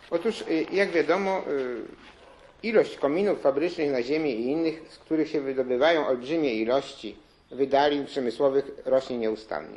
Otóż, jak wiadomo, ilość kominów fabrycznych na ziemię i innych, z których się wydobywają olbrzymie ilości wydalin przemysłowych, rośnie nieustannie.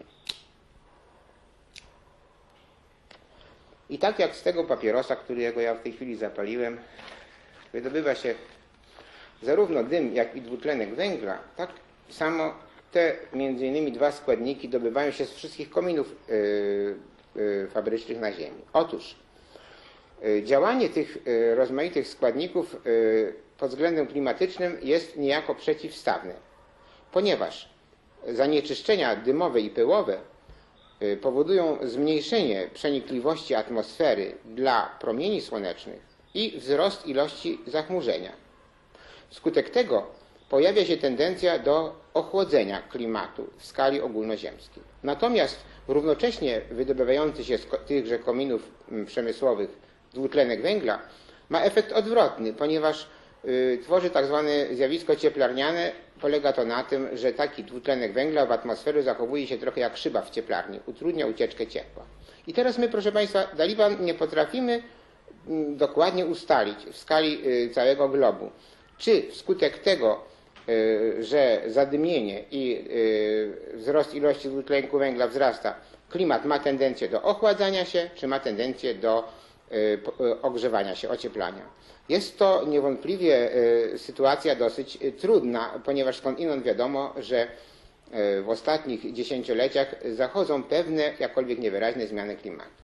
I tak jak z tego papierosa, którego ja w tej chwili zapaliłem, wydobywa się zarówno dym, jak i dwutlenek węgla, tak samo te między innymi dwa składniki dobywają się z wszystkich kominów fabrycznych na ziemi. Otóż działanie tych rozmaitych składników pod względem klimatycznym jest niejako przeciwstawne, ponieważ zanieczyszczenia dymowe i pyłowe powodują zmniejszenie przenikliwości atmosfery dla promieni słonecznych i wzrost ilości zachmurzenia. Wskutek tego pojawia się tendencja do ochłodzenia klimatu w skali ogólnoziemskiej. Natomiast równocześnie wydobywający się z tychże kominów przemysłowych dwutlenek węgla ma efekt odwrotny, ponieważ tworzy tak zwane zjawisko cieplarniane. Polega to na tym, że taki dwutlenek węgla w atmosferze zachowuje się trochę jak szyba w cieplarni, utrudnia ucieczkę ciepła. I teraz my, proszę Państwa, Daliban nie potrafimy dokładnie ustalić w skali całego globu, czy wskutek tego, że zadymienie i wzrost ilości dwutlenku węgla wzrasta, klimat ma tendencję do ochładzania się, czy ma tendencję do ogrzewania się, ocieplania. Jest to niewątpliwie sytuacja dosyć trudna, ponieważ skądinąd wiadomo, że w ostatnich dziesięcioleciach zachodzą pewne, jakkolwiek niewyraźne zmiany klimatu.